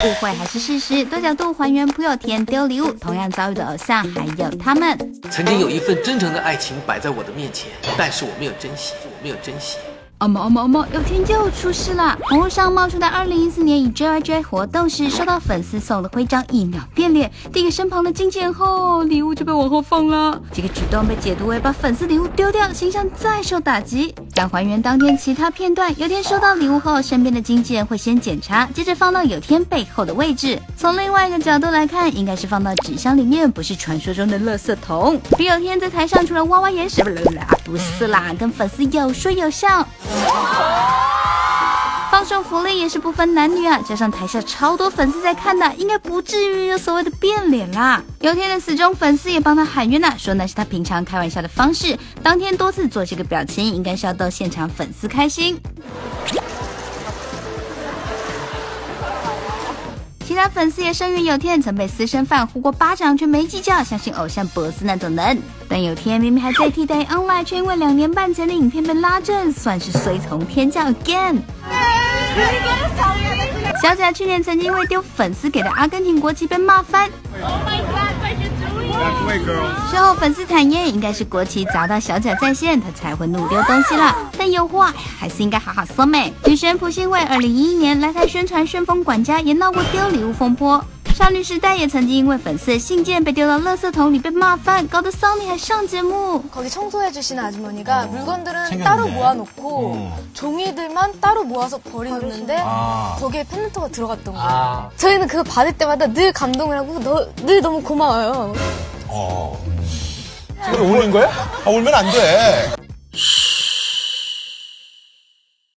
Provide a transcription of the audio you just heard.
误会还是事实，多角度还原朴有天丢礼物同样遭遇的偶像，还有他们。 曾经有一份真诚的爱情摆在我的面前，但是我没有珍惜，有天又出事了！网络上冒出的2014年以 JYJ 活动时收到粉丝送的徽章1秒变脸，递给身旁的经纪人后，礼物就被往后放了。这个举动被解读为把粉丝礼物丢掉，形象再受打击。想还原当天其他片段，有天收到礼物后，身边的经纪人会先检查，接着放到有天背后的位置。从另外一个角度来看，应该是放到纸箱里面，不是传说中的垃圾桶。而有天在台上除了娃娃眼神，不是啦，跟粉丝有说有笑。放送福利也是不分男女啊，加上台下超多粉丝在看的，应该不至于有所谓的变脸啦。有天的死忠粉丝也帮他喊冤了，说那是他平常开玩笑的方式，当天多次做这个表情，应该是要逗现场粉丝开心。其他粉丝也声援有天曾被私生饭呼过巴掌却没计较，相信偶像脖子那种人。但有天明明还在替代 online， 却因为2年半前的影片被拉正，算是随从天降 again。小贾去年曾经因为丢粉丝给的阿根廷国旗被骂翻。事后粉丝坦言，应该是国旗砸到小贾在线，他才会怒丢东西啦。但有话还是应该好好说美。女神朴信惠2011年来台宣传旋风管家，也闹过丢礼物风波。少女时代也曾经因为粉丝的信件被丢到垃圾桶里被骂翻，搞得桑尼还上节目。 거기 청소해주신 아주머니가 물건들은 따로 모아놓고 종이들만 따로 모아서 버리는데 거기에 펜던트가 들어갔던 거예요. 저희는 그거 받을 때마다 늘 감동을 하고 늘 너무 고마워요. 지금 울는 거야? 울면 안 돼.